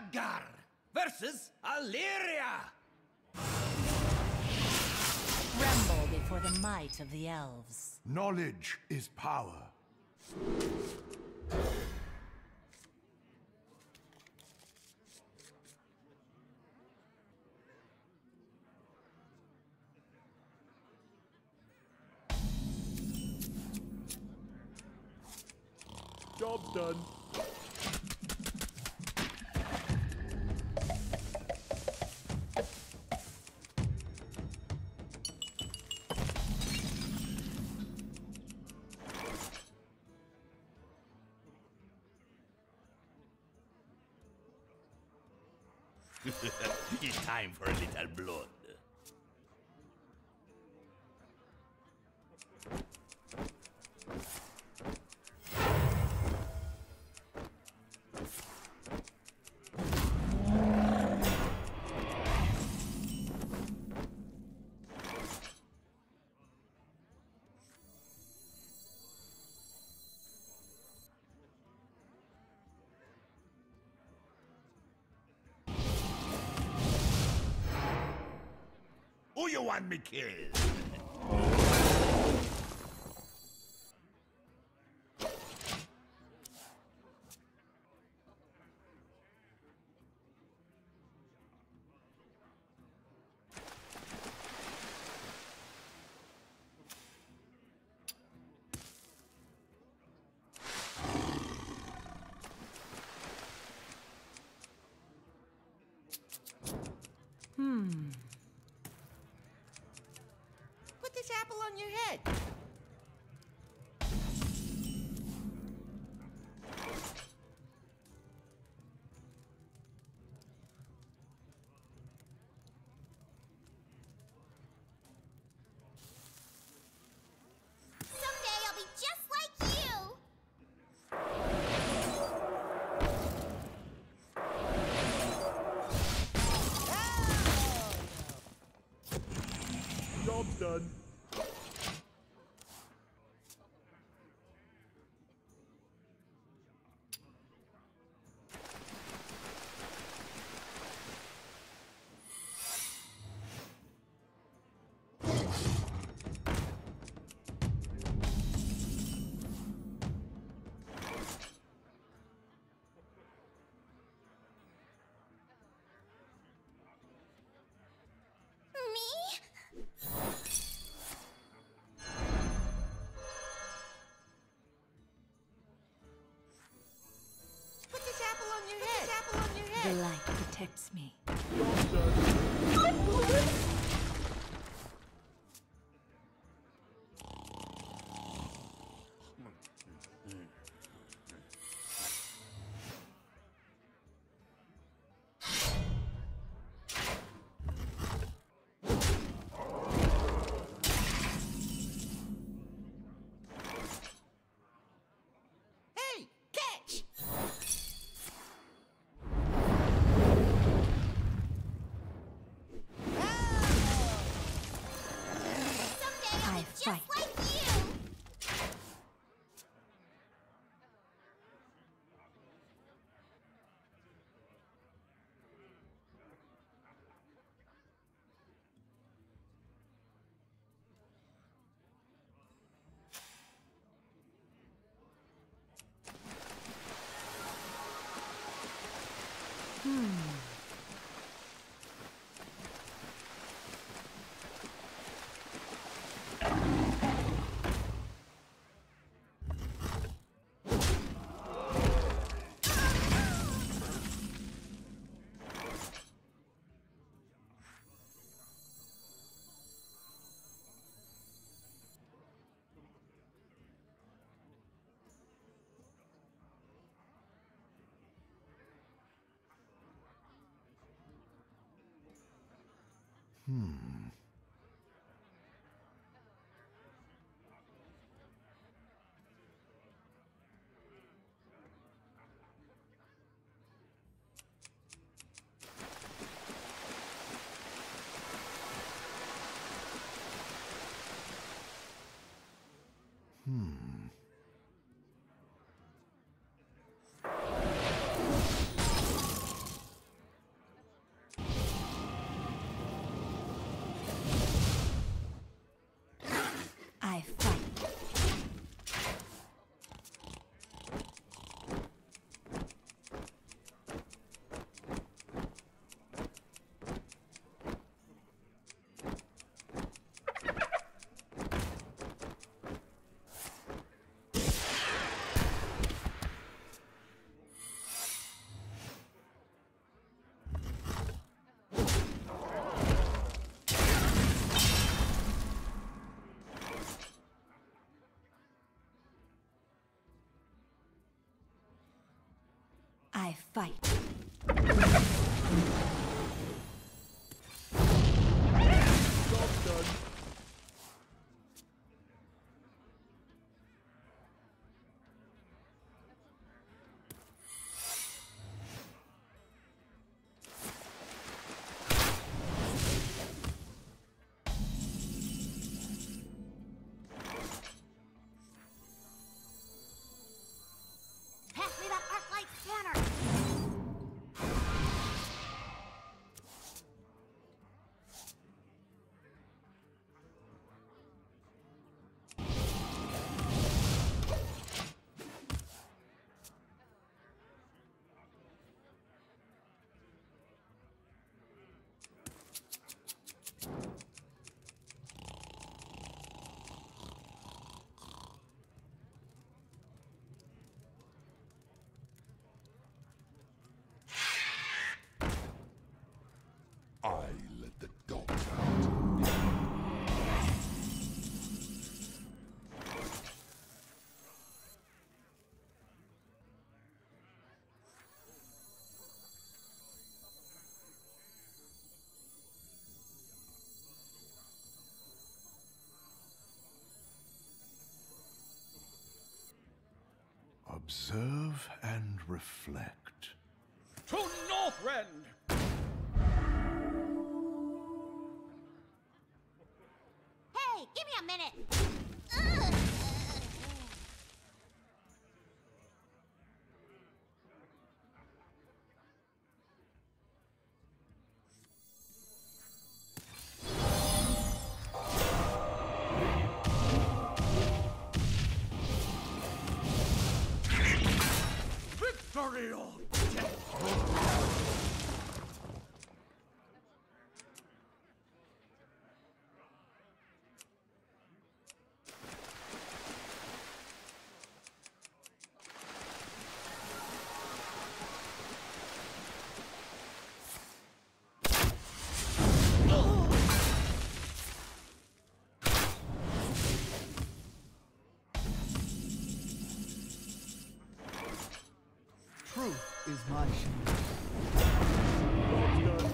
Khadgar versus Illyria. Tremble before the might of the elves. Knowledge is power. Job's done. It's time for a little blood. Who you want me killed? Put this apple on your head. Someday I'll be just like you. Job's done. Me? Put this apple on your head. Put this apple on your The head. light protects me. Job's done. Hey, catch! Someday I'll I be just fight. like you. I fight. Job done. Pass me that arc light scanner. I let the dogs out. Observe and reflect. To Northrend! Hey, give me a minute. Ugh. Victory or death! Truth is my shield. Job done.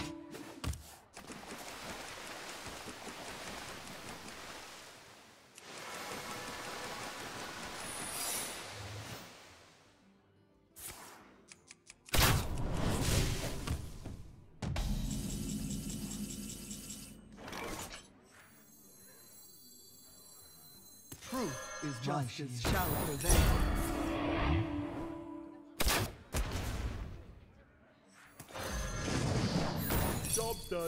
Truth is my shield. Justice shall prevail. Job done.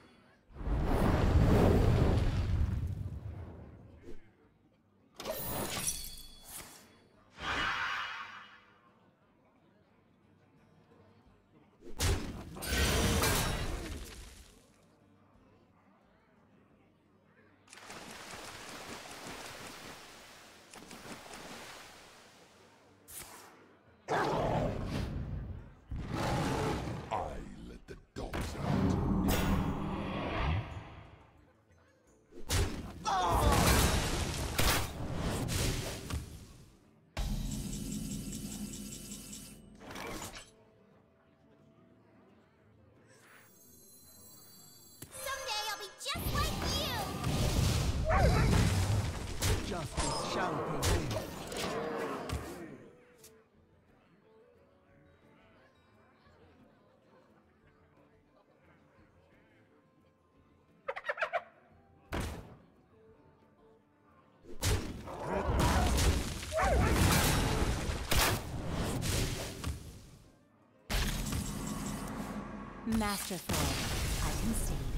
I let the dogs out. Someday I'll be just like you. Justice shall prevail. Masterful. I can see.